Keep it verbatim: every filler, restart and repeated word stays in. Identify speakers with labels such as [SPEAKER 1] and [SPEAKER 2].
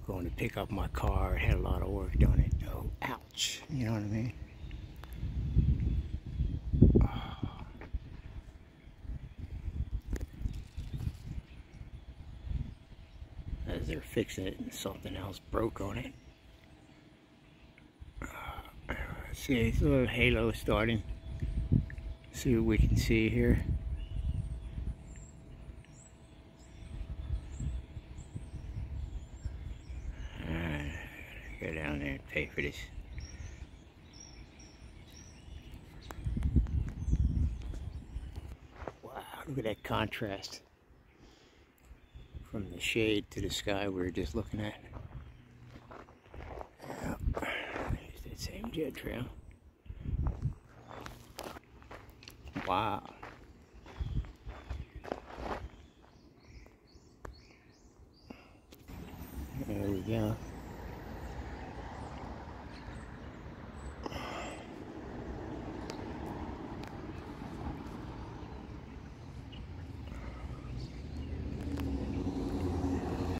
[SPEAKER 1] going to pick up my car. It had a lot of work done it. Oh, ouch. You know what I mean? Oh. As they're fixing it, and something else broke on it. Uh, see, it's a little halo starting. See what we can see here. Go down there and pay for this. Wow, look at that contrast from the shade to the sky we were just looking at. Yep. There's that same jet trail. Wow. There we go.